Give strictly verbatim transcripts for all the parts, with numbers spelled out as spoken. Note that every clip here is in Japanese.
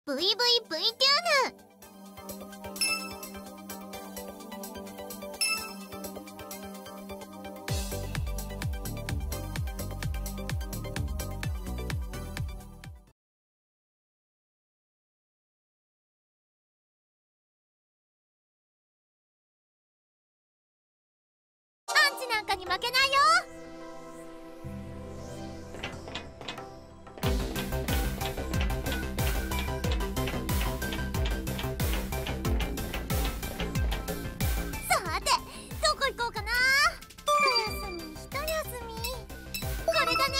ブイブイブイテューヌ。アンチなんかに負けないよ。さてどこ行こうかな。一休み一休み、これだね。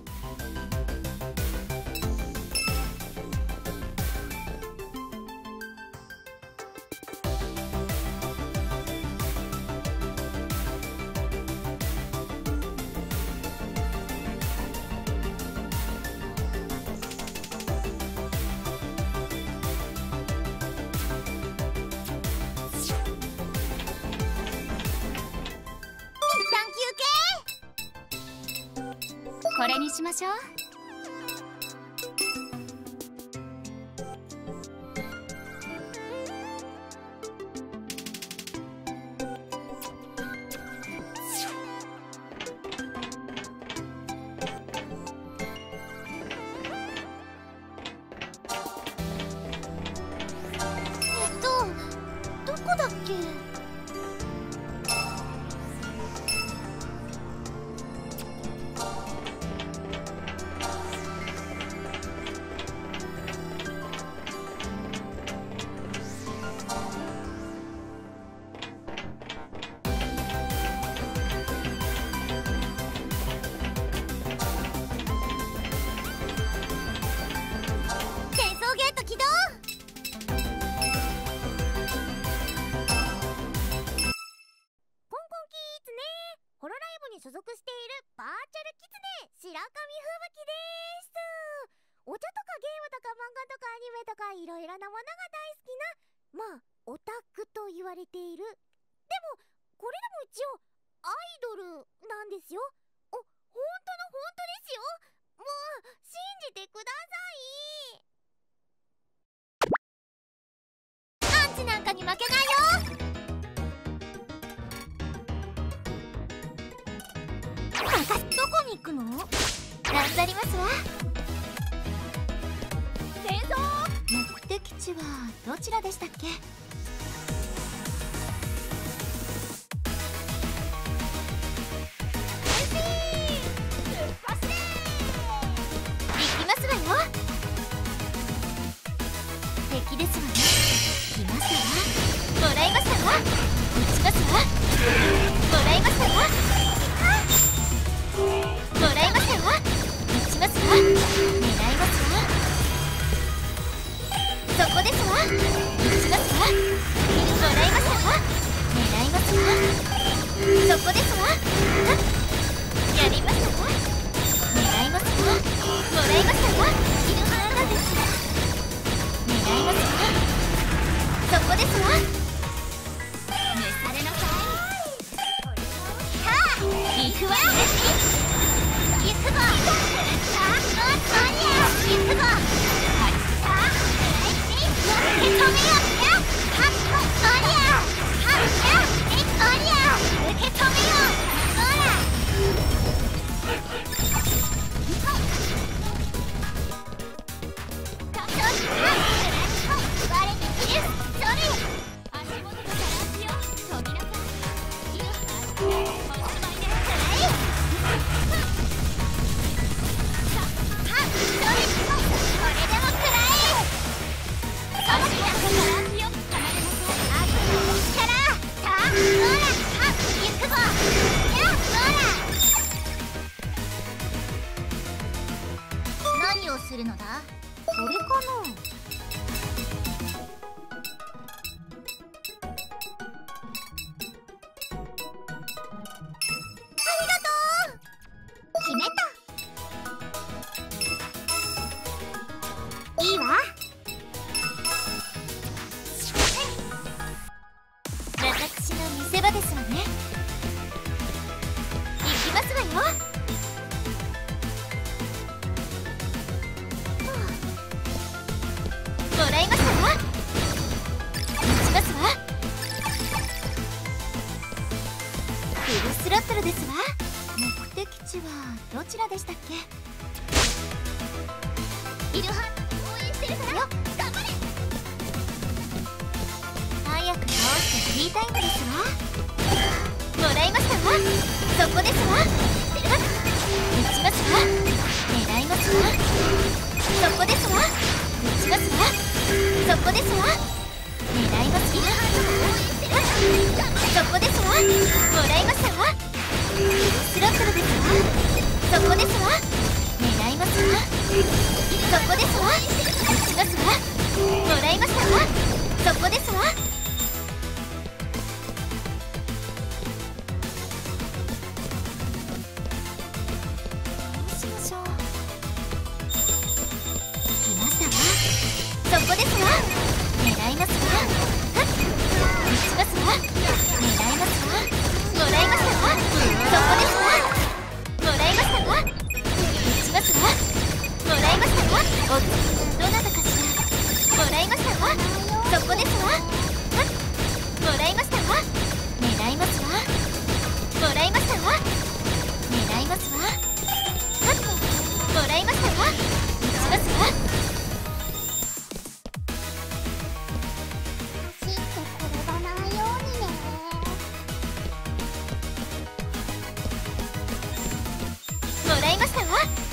これにしましょう。 えっとどこだっけ。所属しているバーチャルキツネ白神吹雪です。お茶とかゲームとか漫画とかアニメとかいろいろなものが大好きな、まあオタクと言われている。でもこれでも一応アイドルなんですよ。お、本当の本当ですよ。もう信じてください。アンチなんかに負けないよ。どこに行くの？頑張りますわ。戦争。目的地はどちらでしたっけ？行きますわよ。敵ですわね。来ますわ。もらいましたわ。撃ちますわ。もらいましたわ。もらいましたわ。撃ちますわ。狙いますわ。そこですわ。撃ちますわ。もらいましたわ。狙いますわ。そこですわ。やりましたわ。狙いますわ。もらいましたわ。いるはずです。狙いますわ。そこですわ。召されなさい。さあ行くわよ。行くぞ。さあおりゃ行くぞ。さあ受け止めよ。はっおりゃはっおりゃ受け止めよ。ほら我に切る。それ足元のガラスよ。飛びなさい。何をするのだ？これかな？決めた。いいわ。私の見せ場ですわね。行きますわよ。はあちらでしたっけ。イルハ応援してるからよ、頑張れ。早く倒してフリータイムですわ。もらいましたわ。そこですわ。打ちますわ。狙いますわ。そこですわ。打ちますわ。そこですわ。狙いますわ。そこですわ。もらいましたわ。スロットルですわ。そこですわ。狙いますわ。そこですわ。打ちますわ。もらいましたわ。そこですわ。どうしましょう。来ましたわ。そこですわ。狙いますわ。打ちますわ。狙いますわ。もらいましたわ。そこですわ。もらいましたわ。打ちますわ。もらいましたわ。お、どなたかしら。もらいましたわ。そこですわ。もらいましたわ。狙いますわ。もらいましたわ。狙いますわ。もらいましたわ。打ちますわ。 走って転ばないようにね。 もらいましたわ。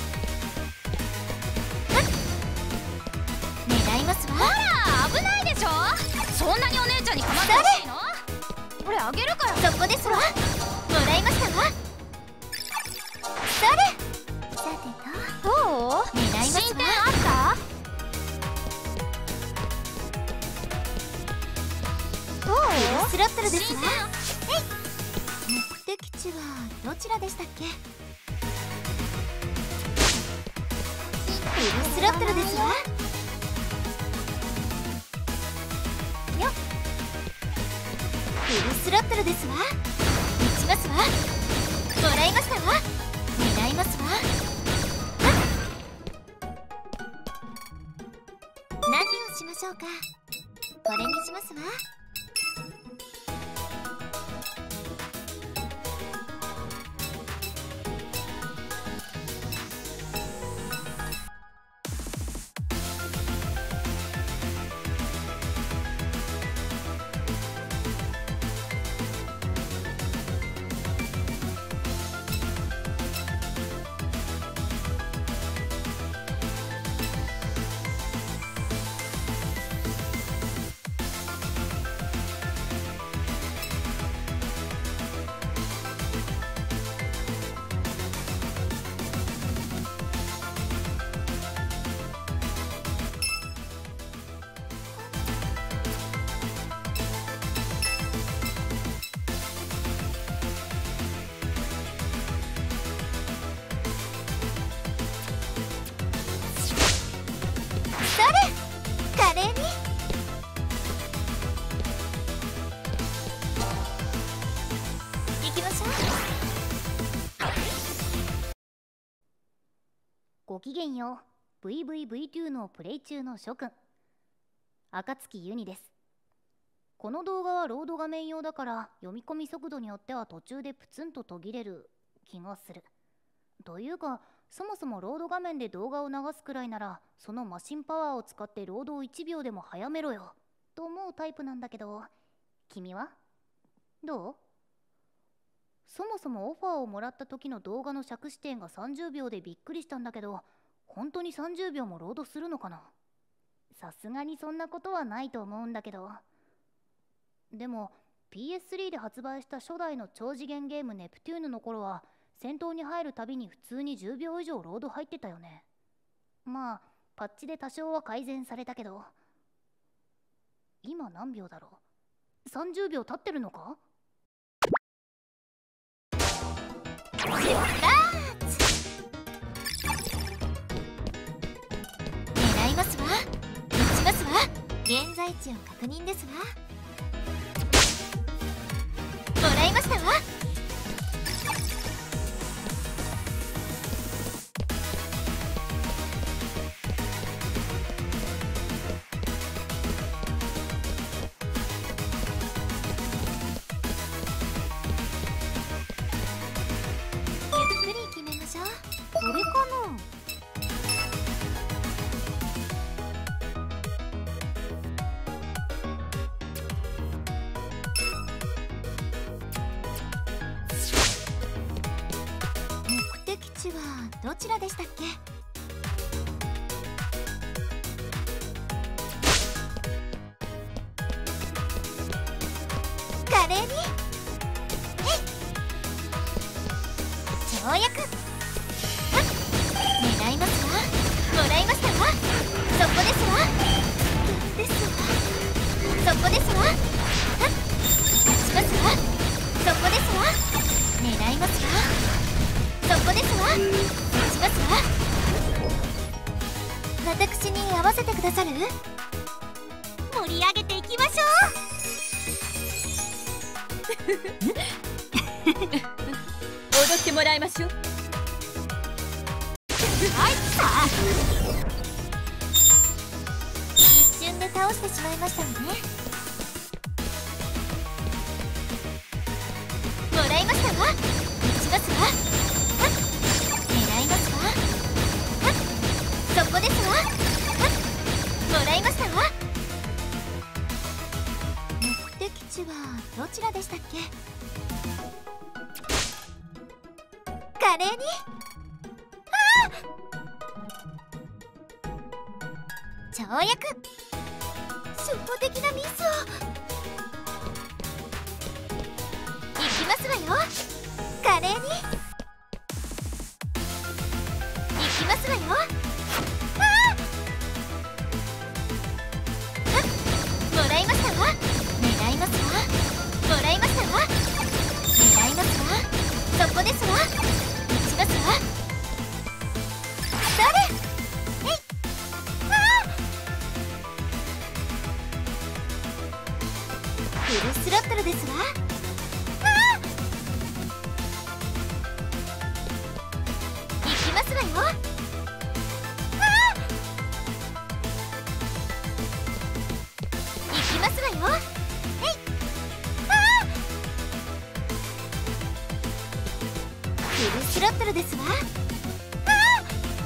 狙いますわ。 ほら危ないでしょ。そんなにお姉ちゃんに構ってほしいの。これあげるから。 そこですわ。もらいましたわ。それ。さてと、 どう？ 狙いますわ。 進展あった？どう？ スロットルです進わ。 展。 目的地はどちらでしたっけ。フルスロットルですわ。よっ。フルスロットルですわ。打ちますわ。もらいましたわ。狙いますわ。何をしましょうか。これにしますわ。それ。華麗に。行きましょう。 ごきげんよう。 ブイブイブイツー のプレイ中の諸君、暁ゆにです。この動画はロード画面用だから読み込み速度によっては途中でプツンと途切れる気がする。というかそもそもロード画面で動画を流すくらいならそのマシンパワーを使ってロードをいちびょうでも早めろよと思うタイプなんだけど、君はどう？そもそもオファーをもらった時の動画の尺指定がさんじゅうびょうでびっくりしたんだけど、本当にさんじゅうびょうもロードするのかな。さすがにそんなことはないと思うんだけど。でも ピーエススリー で発売した初代の超次元ゲームネプテューヌの頃は戦闘に入るたびに普通にじゅうびょう以上ロード入ってたよね。まあパッチで多少は改善されたけど、今何秒だろう。さんじゅうびょう経ってるのか。 出発。狙いますわ。打ちますわ。現在地を確認ですわ。もらいましたわ。ゆっくり決めましょう。 ちらでしたっけ？華麗に。えい。跳躍。はっ。狙いますわ。もらいましたわ。そこですわ。ですわ。そこですわ。はっ。勝ちますわ。そこですわ。狙いますわ。そこですわ。勝ちますわ。私に合わせてくださる？盛り上げていきましょう。 踊ってもらいましょう。 はい、さあ一瞬で倒してしまいましたわね。もらいましたわ。打ちますわ。はっ。狙いますわ。はっ。そこですわ。はっ。もらいましたわ。目的地はどちらでしたっけ？華麗に。ああ！跳躍。初歩的なミスを。いきますわよ。華麗に。いきますわよ。ああ！はっ。もらいましたわ。狙いますわ。もらいましたわ。狙いますわ。そこですわ。打ちますわ。それ。えい。ああ！フルスロットルですわ。ああ！いきますわよ。ああ！いきますわよ。えい。ああ！フルスロットルですわ。ああ！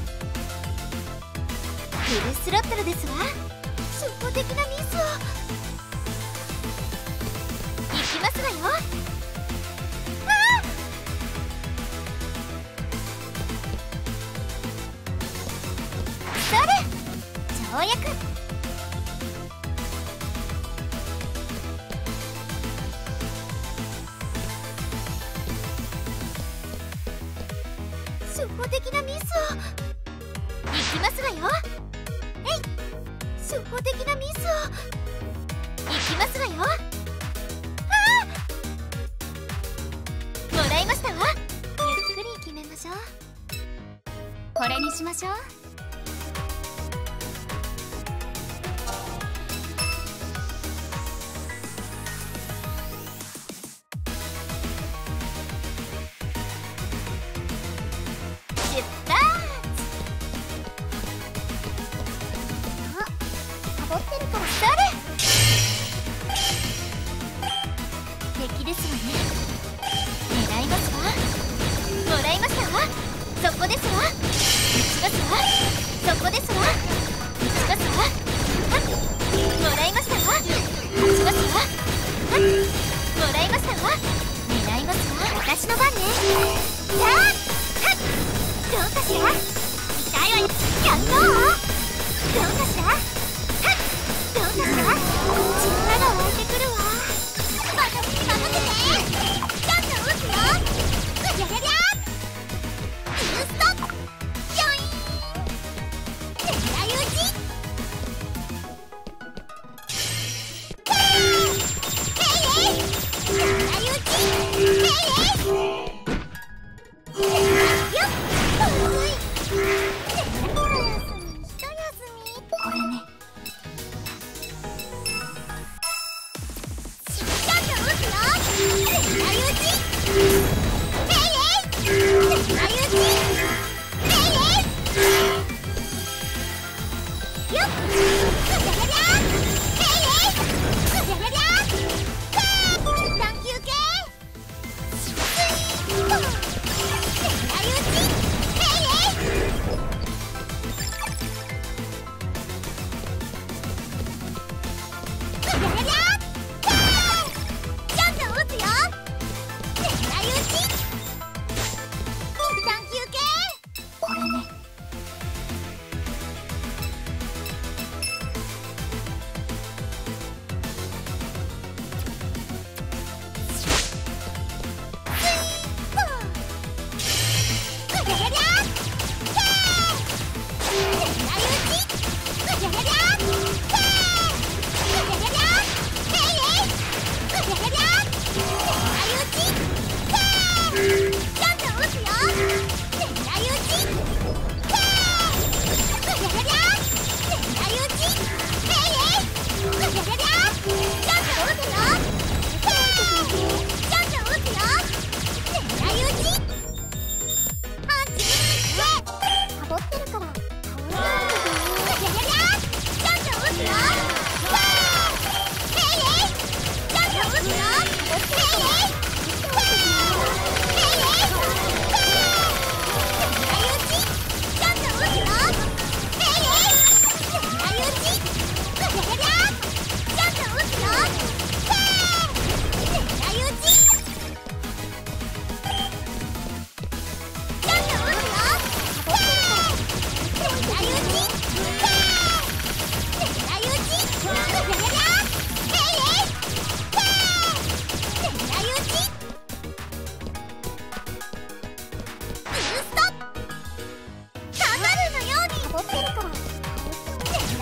フルスロットルですわ。初歩的なミスを。いきますわよ。ああ！それ。跳躍。初歩的なミスを。いきますわよ。えい。初歩的なミスを。いきますわよ。ああ！もらいましたわ。ゆっくり決めましょう。 これにしましょう。 出発。 あ、サボってるからそれ。敵ですわね。狙いますわ。もらいましたわ。そこですわ。打ちますわ。そこですわ。打ちますわ。はっ。もらいましたわ。打ちますわ。はっ。もらいましたわ。狙いますわ。私の番ね。さあ、はっ。どうかしら。痛いわよ。やっと。どうかしら。はっ。どうかしら。力が湧いてくるわ。私に任せて。ちょっと打つよ。うりゃりゃりゃ。ブースト。ジョイーン。狙い撃ち。へい。へいへい。狙い撃ち。へいへい。よっ。おい。一休み一休み。これね。ちょっと打つよ。狙い撃ち。へいへい。狙い撃ち。へいへい。よっ。うりゃりゃりゃ。へいへい。うりゃりゃりゃ。へい。一旦休憩。スイーッと。狙い撃ち。へいへい。うりゃりゃりゃ。へい。ちょっと打つよ。狙い撃ち。一旦休憩。これね。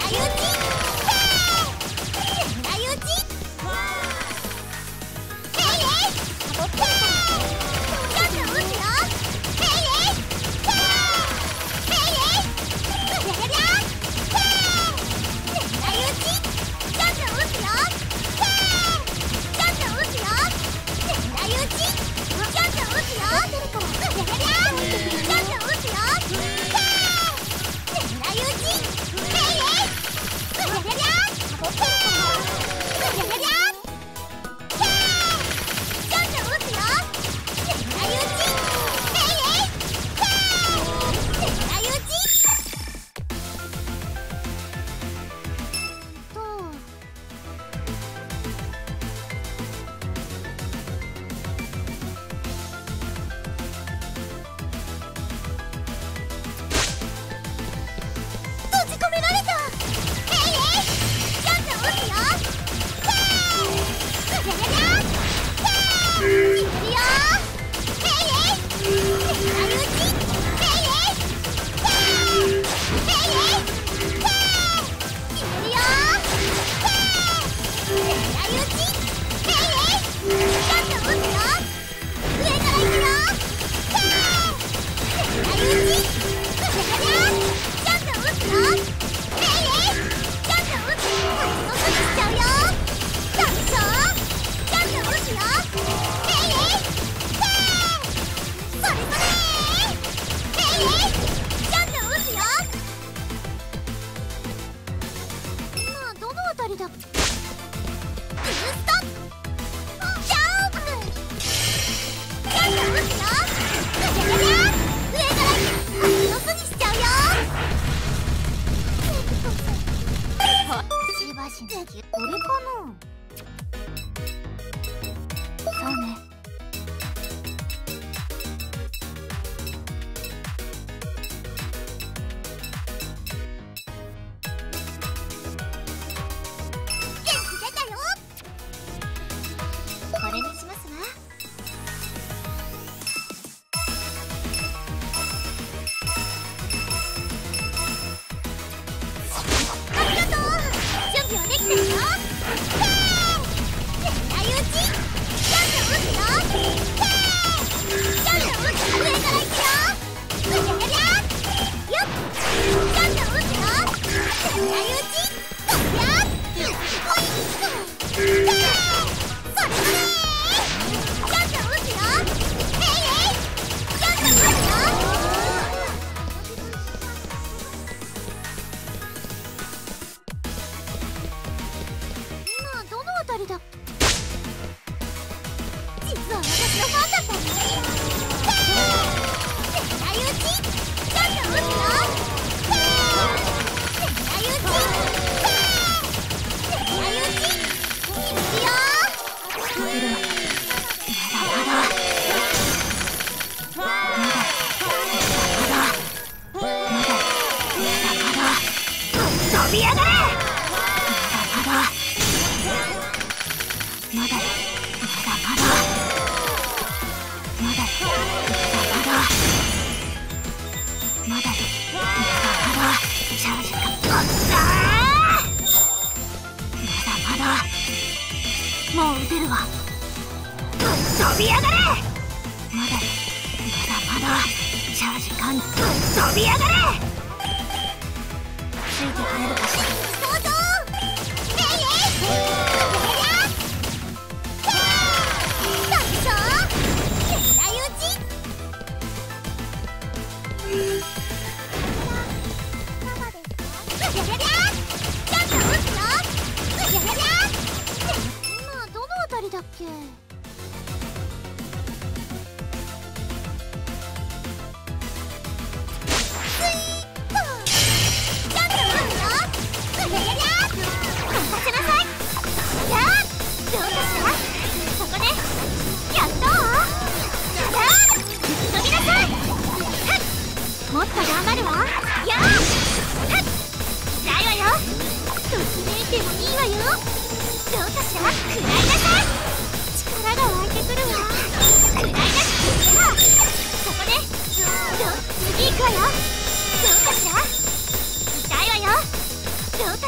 どうか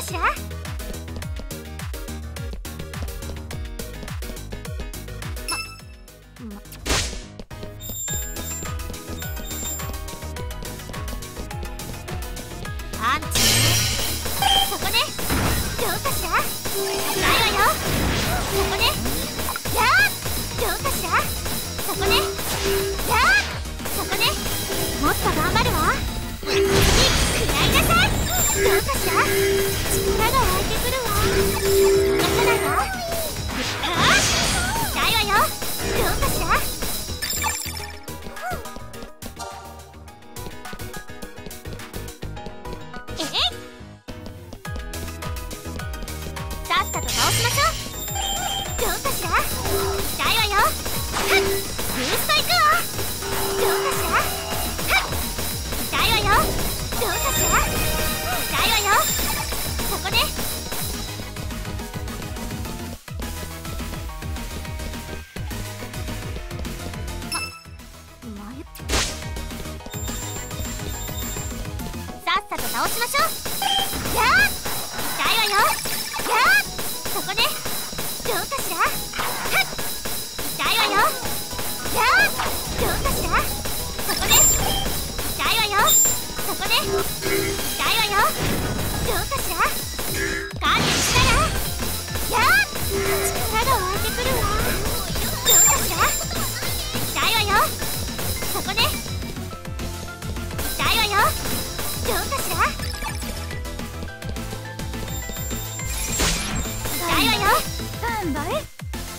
かしら。ま、まパンチね。そこね。どうかしら。ないわよ。そこね。やー。どうかしら。そこね。やー。そこね。もっと頑張るわ。次食らいなさい。どうかしら。力が湧いてくるわ。逃がさないわ。あー。ないわよ。どうかしら。えい。さっさと倒しましょう。どうかしら。ないわよ。はっ。ブーストいくわ。どうかしら。はっ。痛いわよ。どうかしら。痛いわよ。そこね。ま、まゆさっさと倒しましょう。やー。痛いわよ。やー。そこね。どうかしら。はっ。痛いわよ。やー。どうかしら。そこね。痛いわよ。そこね。痛いわよ。どうかしら。カーテンしたら。やー。力が湧いてくるわ。どうかしら。痛いわよ。そこね。痛いわよ。どうかしら。痛いわよ。頑張れ。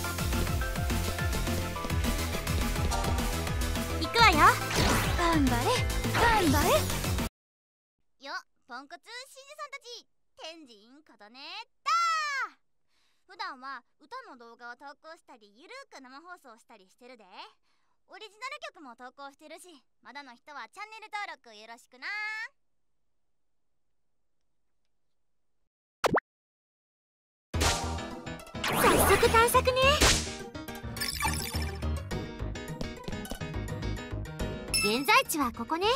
行くわよ。頑張れ。頑張れ。よ、ポンコツしんじさんたち、天神ことねだ。普段は歌の動画を投稿したり、ゆるーく生放送したりしてるで。オリジナル曲も投稿してるし、まだの人はチャンネル登録よろしくな。早速探索ね。現在地はここね。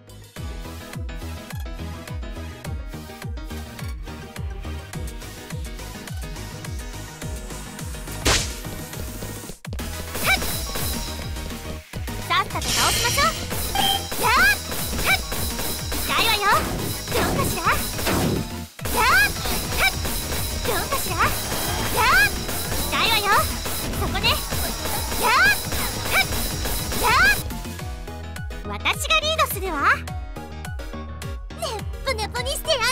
さっさと倒しましょう。やー。はっ。痛いわよ。どうかしら。やー。はっ。どうかしら。やー。痛いわよ。そこね。やー。はっ。やー。私がリードするわ。ねっぷねぷにしてやんよ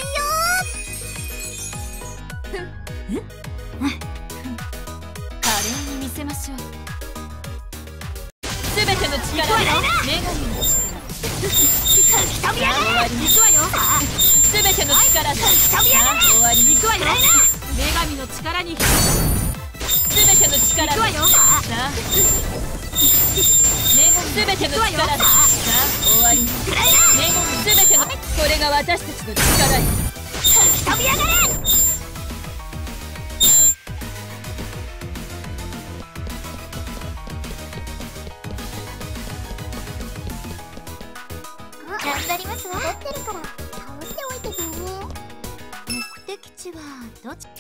ー。 華麗に見せましょう。すべての力を女神の力。 吹き飛びやがれ。行くわよ。 すべての力で吹き飛びやがれ。 終わり。行くわよ。女神の力にすべての力で。行くわよ。さあ女神すべての力で。さあ終わり。女神すべてのこれが私たちの力よ。 吹き飛びやがれ。頑張りますわ。 踊ってるから倒しておいてね。 目的地はどっち。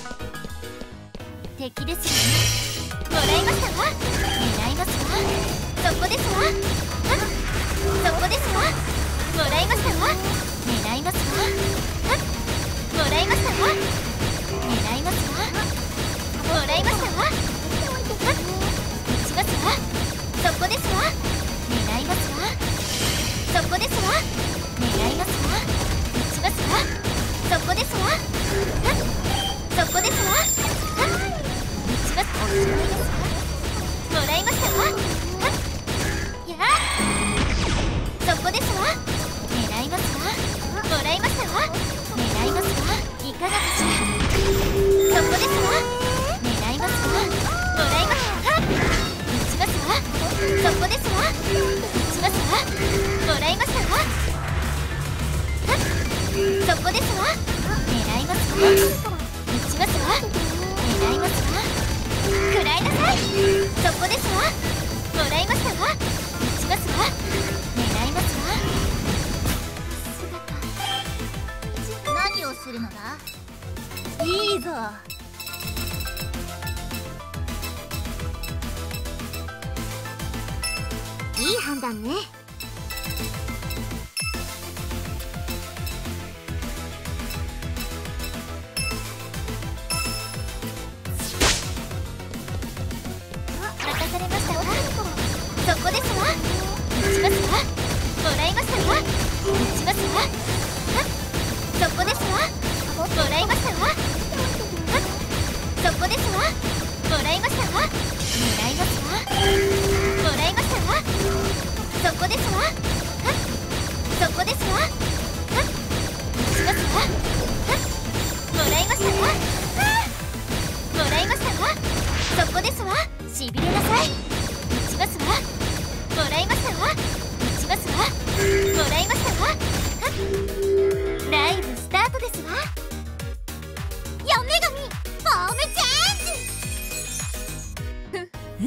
敵ですよね。もらいましたわ。狙いますわ。そこですわ。はっ。そこですわ。もらいましたわ。狙いますわ。はっ。もらいましたわ。狙いますわ。もらいましたわ。はっ。打ちますわ。そこですわ。狙いますわ。そこですわ。狙いますわ。打ちますわ。そこですわ。はっ。そこですわ。はっ。打ちます。おしまいですわ。もらいましたわ。はっ。やあ。そこですわ。狙いますわ。もらいましたわ。狙いますわ。いかがかしら。そこですわ。狙いますわ。もらいます。はっ。打ちますわ。そこですわ。打ちますわ。もらいましたわ。はっ。そこですわ。狙いますわ。打ちますわ。狙いますわ。食らいなさい。そこですわ。もらいましたわ。打ちますわ。狙いますわ。姿何をするのだ。 いいぞ。 いい判断ね。 任されましたわ。そこですわ。打ちますわ。もらいましたわ。打ちますわ。はっそこですわ。もらいましたわ。はっそこですわ。もらいましたわ。狙いますわ。もらいましたわ。そこですわ。はっそこですわ。はっ打ちますわ。はっもらいましたわ。はっもらいましたわ。そこですわ。しびれなさい。打ちますわ。もらいましたわ。打ちますわ。もらいましたわ。はっライブスタートですわ。嫁神フォームチェンジ。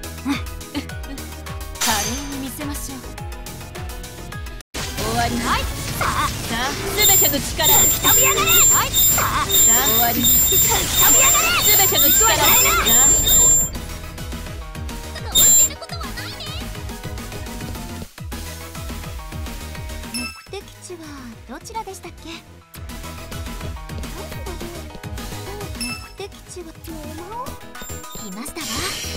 華麗に見せましょう。終わり。はい。さあ、さあ、すべての力を飛び上がれ。はい。さあ、 さあ、終わり。 飛び上がれ。 すべての力をさあ教えることはないね。目的地はどちらでしたっけ？目的地は来ましたわ。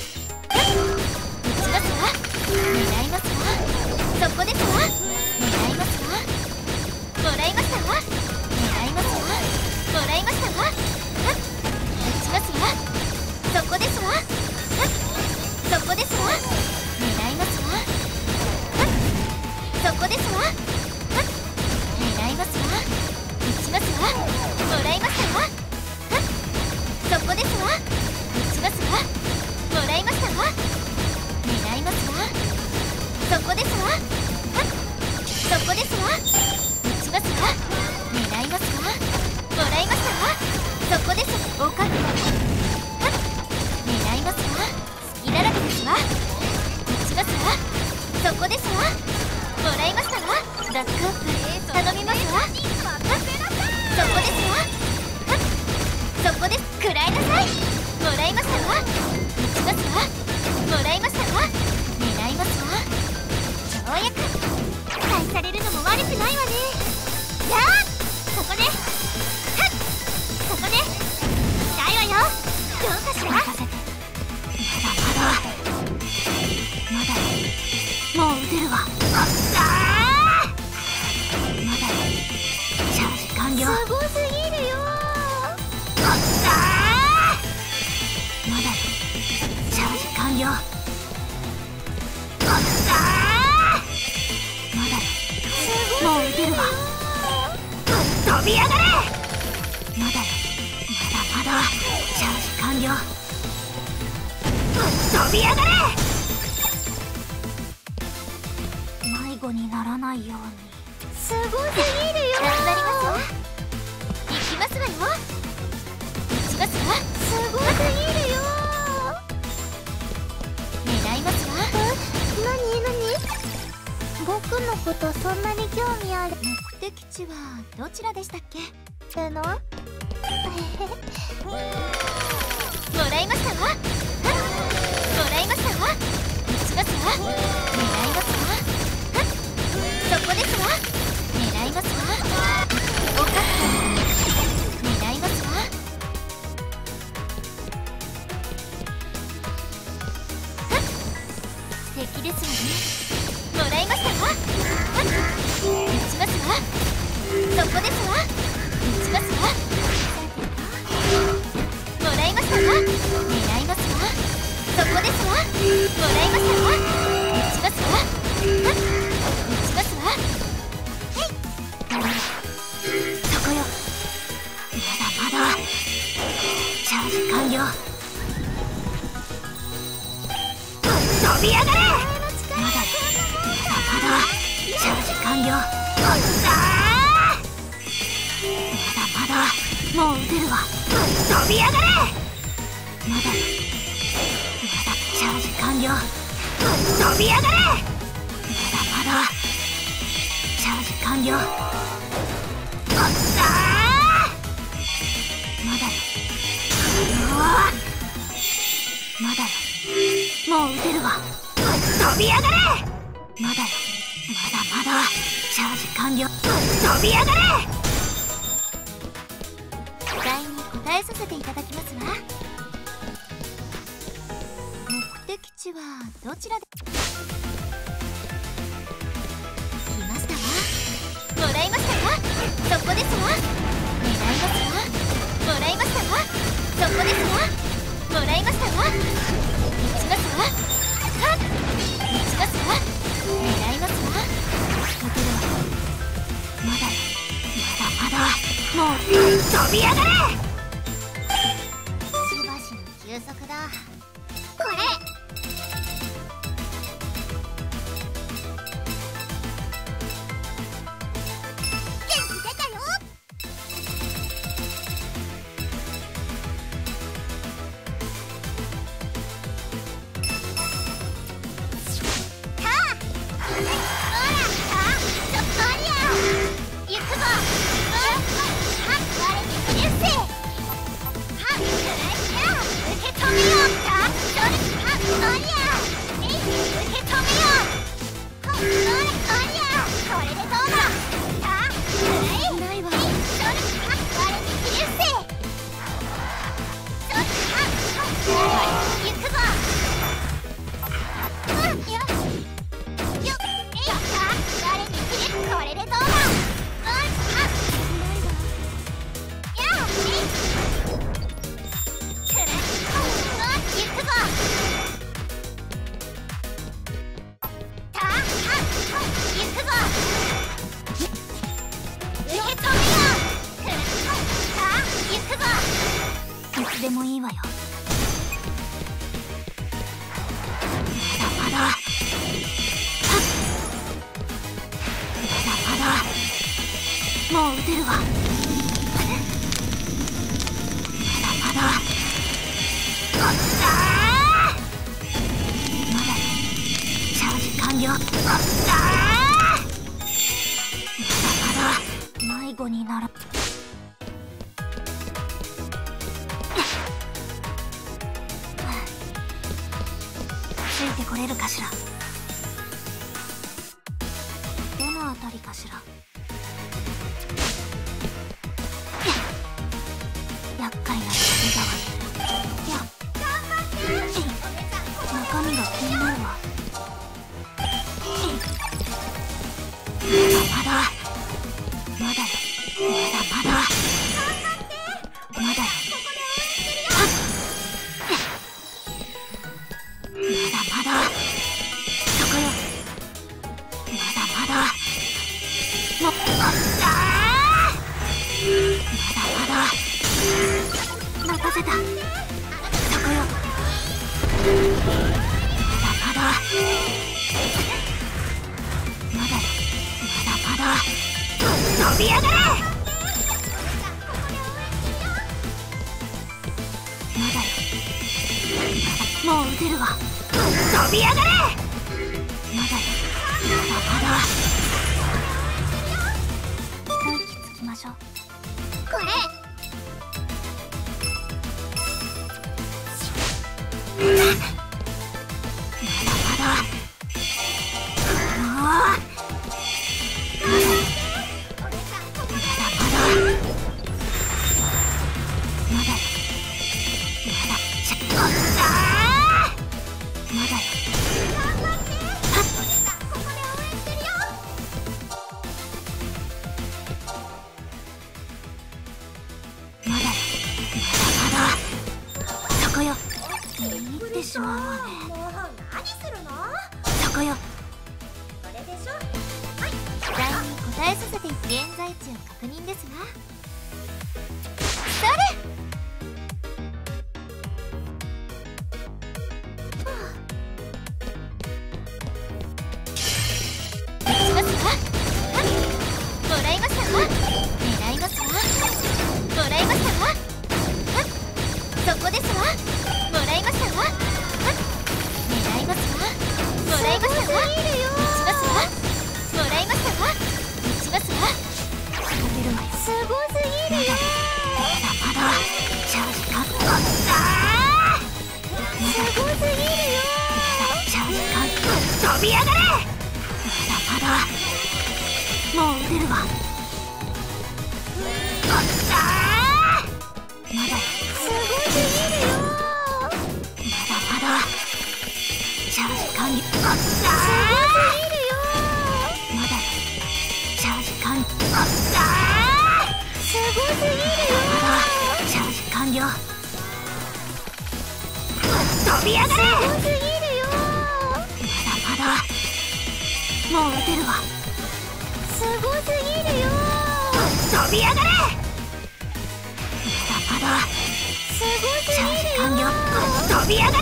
打ちますわ。狙いますわ。そこですわ。狙いますわ。もらいましたわ。狙いますわ。もらいましたわ。はっ打ちますわ。そこですわ。はっそこですわ。狙いますわ。はっそこですわ。はっ狙いますわ。打ちますわ。もらいましたわ。はっそこですわ。打ちますわ。もらいましたわ。狙いますわ。そこですわ。はっそこですわ。打ちますわ。狙いますわ。もらいましたわ。そこです。お覚悟。はっ狙いますわ。隙だらけですわ。打ちますわ。そこですわ。もらいましたわ。バックアップ頼みますわ。はっそこですわ。はっそこです。食らいなさい。もらいましたわ。打ちますわ。もらいましたわ。狙いますわ。跳躍返されるのも悪くないわね。じゃあそこね。はっそこね。痛いわよ。どうかしら。任せて。まだまだまだもう打てるわ。ああまだチャージ完了。すごすぎるよ。ああまだチャージ完了。ああまだもう打てるわ。飛び上がれ。まだまだまだチャージ完了。飛び上がれ。迷子にならないように。すごすぎるよ。頑張りますわ。行きますわよ。打ちますわ。すごすぎるよ。狙いますわ。 なになに？僕のことそんなに興味ある？ 目的地はどちらでしたっけ？ っての？ もらいましたわ。はっもらいましたわ。打ちますわ。狙いますわ。はっそこですわ。狙いますわ。おかっ狙いますわ。はっ素敵ですわね。もらいましたわ。はっ打ちますわ。そこですわ。打ちますわ。もらいましたわ。狙いますわ。そこですわ。もらいましたわ。打ちますわ。はっ打ちますわ。はいそこよ。まだまだチャージ完了。飛び上がれ。まだまだまだチャージ完了。あーまだまだもう打てるわ。飛び上がれ。まだまだチャージ完了。飛び上がれ。まだまだチャージ完了。あーまだもう撃てるわ。飛び上がれ。まだよ、まだまだ。チャージ完了。飛び上がれ。 期待に応えさせていただきますわ。目的地はどちらで。来ましたわ。もらいましたわ。そこですわ。狙いますわ。もらいましたわ。そこですわ。もらいましたわ。撃ちますわ。はっ、撃ちますわ。狙いますわ。 撃てるわ。まだよ、まだまだ。もう飛び上がれ。 しばしの休息だ。これ元気出たよ。さあ、ほら、さあ、ちょっとありゃ。行くぞ。はっ、我に切り伏せ。はっ、やあ、受け止めようか。それ、はっ、ありゃ。えい、受け止めよう。ほっ、それ、ありゃ。これでどうだ。さあ、えい、ないわ。えい、それ、はっ、我に切り伏せ。それ、はっ、はっ、行くぞ。うん、よし。よっ、えい、さあ、我に切り、これでどうだ。うん、はっ、やあ、えい。くれ、ほっ、行くぞ。たあ、はっ、ほっ、行くぞ。受け止めよう。くれ、ほっ、たあ、行くぞ。 いつでもいいわよ。まだまだ。はっ、まだまだ。もう撃てるわ。まだまだ。おっしゃー。まだよ、チャージ完了。おっしゃー。まだまだ。迷子になる。ついてこれるかしら。どのあたりかしら。厄介な手触り。やっ、中身が気になるわ。まだまだ。まだよ、まだまだ。まだよ。はっ、まだまだ。そこよ。まだまだ。もっと。あー、まだまだ。任せた。そこよ。まだまだ。まだよ、まだまだ。飛び上がれ。まだよ、もう撃てるわ。飛び上がれ。まだよ、まだまだ。一息つきましょう。 これ。 まだまだ。もう。まだよ、まだまだ。まだよ、まだ。ちょっと。あー、まだよ。はっ、まだよ、まだまだ。そこよ。言ってしまうわね。 もう何するの。 そこよ。 これでしょ。はい。期待に応えさせて現在地を確認ですが。それ。撃ちますわ。はっ、もらいましたわ。狙いますわ。もらいましたわ。はっ、そこですわ。もらいましたわ。はっ、狙いますわ。もらいましたわ。撃ちますわ。もらいましたわ。撃ちますわ。 勝てるわよ。 すごすてるわ。まだすごすぎるよ。 まだまだチャージ完了。 すごすぎるよ。 まだチャージ完了。 すごすぎるよ。 まだチャージ完了。飛び上がれ。 すごすぎるよ。 まだまだもう撃てるわ。 すごすぎるよ。 飛び上がれ。まだまだすごすチャージぎるよ。 完了。飛び上がれ。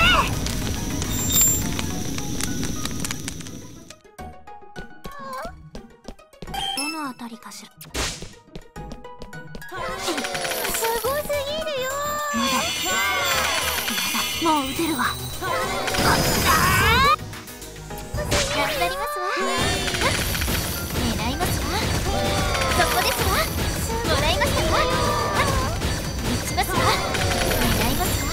どのあたりかしら。 すごすぎるよ。 まだまだもう撃てるわ。 頑張りますわ。狙いますわ。そこですわ。もらいましたわ。撃ちますわ。狙いますわ。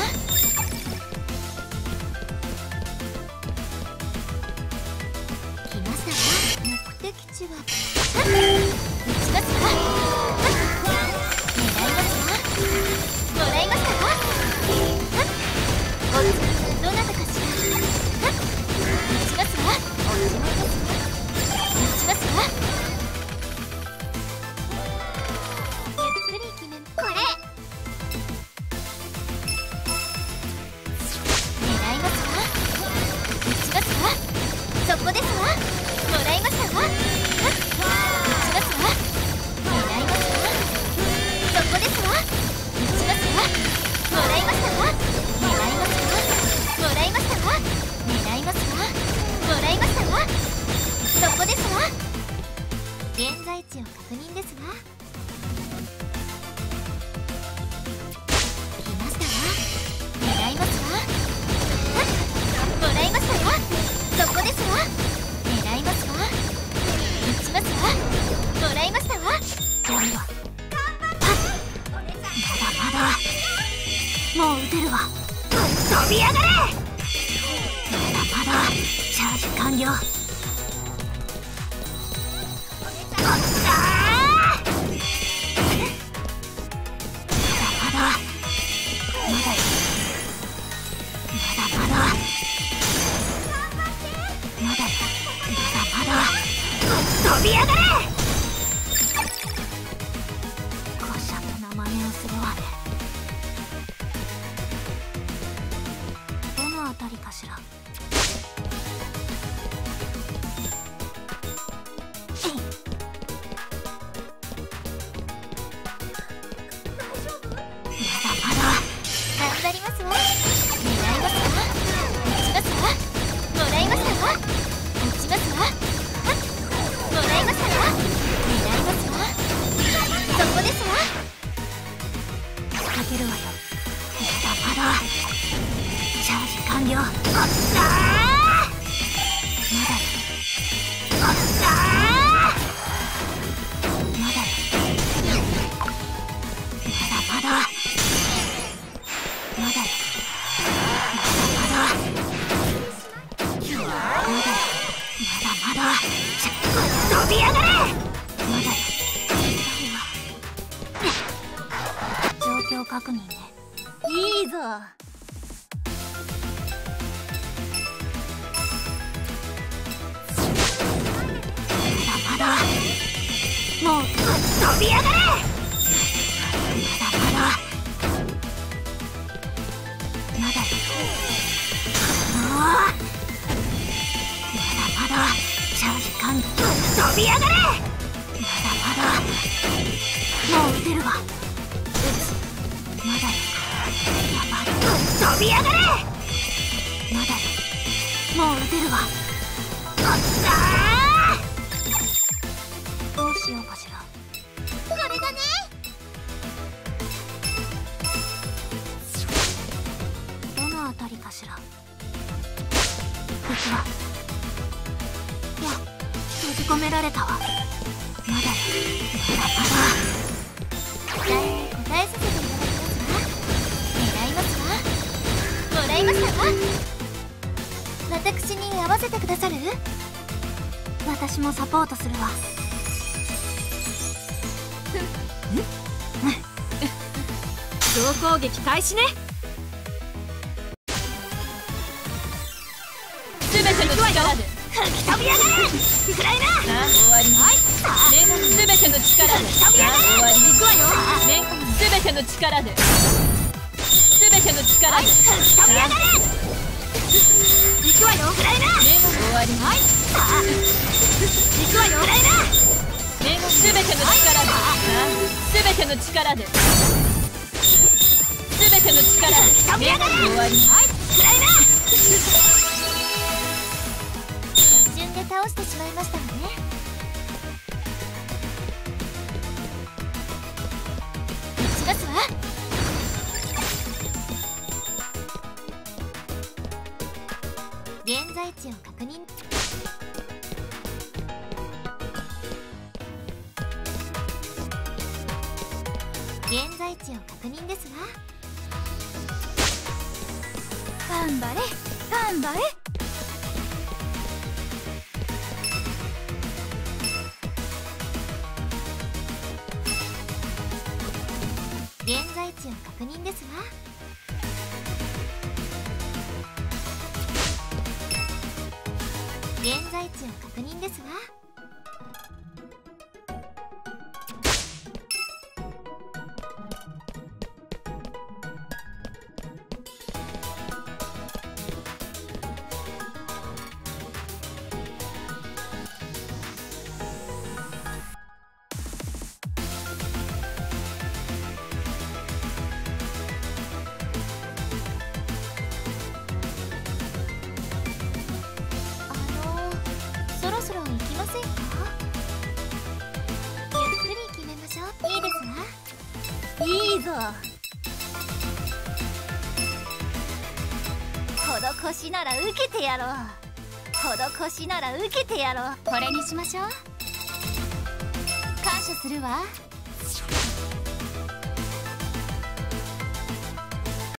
来ましたわ。目的地は撃ちますわ。狙いますわ。もらいましたわ。おっどなたかしら。撃ちますわ。おしまいですわ。撃ちますわ。ゆっくり決めこれ狙いますわ。撃ちますわ。そこですわ。もらいましたわ。撃ちますわ。狙いますわ。そこですわ。撃ちますわ。もらいましたわ。狙いますわ。もらいましたわ。狙いますわ。もらいましたわ。そこですわ。現在地を確認ですわ。来ましたわ。狙いますわ。もらいましたわ。そこですわ。狙いますわ。撃ちますわ。もらいましたわ。 やるわ。まだまだもう撃てるわ。飛び上がれ。まだまだチャージ完了。まだまだまだまだまだまだまだまだ飛び上がれ。こしゃくな真似をするわね。どのあたりかしら。えい。まだまだ頑張りますわ。狙いますわ。撃ちますわ。もらいましたわ。撃ちますわ。もらいましたわ。狙いますわ。そこですわ。 かけるわよ。まだまだチャージ完了。あったー。まだあったー。まだまだまだまだまだまだまだちょ飛び上がれ。まだ状況確認ね。 いいぞ。 まだまだもう飛び上がれ。まだまだまだああまだまだチャージ完了。飛び上がれ。まだまだもう撃てるわ。まだやばい。飛び上がれ。まだもう撃てるわ。あったー。どうしようかしら。 これだね。 どのあたりかしら。こっちは。いや、閉じ込められたわ。まだまだまだ期待に応えさせていただきますわ。狙いますわ。もらいましたわ。私に合わせてくださる？ 私もサポートするわ。 総攻撃開始ね。 全ての力で吹き飛びやがれ。くらいな。 さあ終わり。念願すべての力でさあ終わり。 行くわよ。 念願すべての力ですべての力で吹き飛びやがれ。行くわよ。くらいな。 念願終わり。 さあ行くわよ。くらいな。 念願すべての力でさあすべての力ですべての力で念願終わり。 くらいな。 一瞬で倒してしまいましたわね。打ちますわ。現在地を確認。現在地を確認ですわ。頑張れ頑張れ。現在地を確認ですわ。現在地を確認ですわ。そろそろ行きませんか？ゆっくり決めましょう。いいですわ。いいぞ。施しなら受けてやろう。施しなら受けてやろう。これにしましょう。感謝するわ。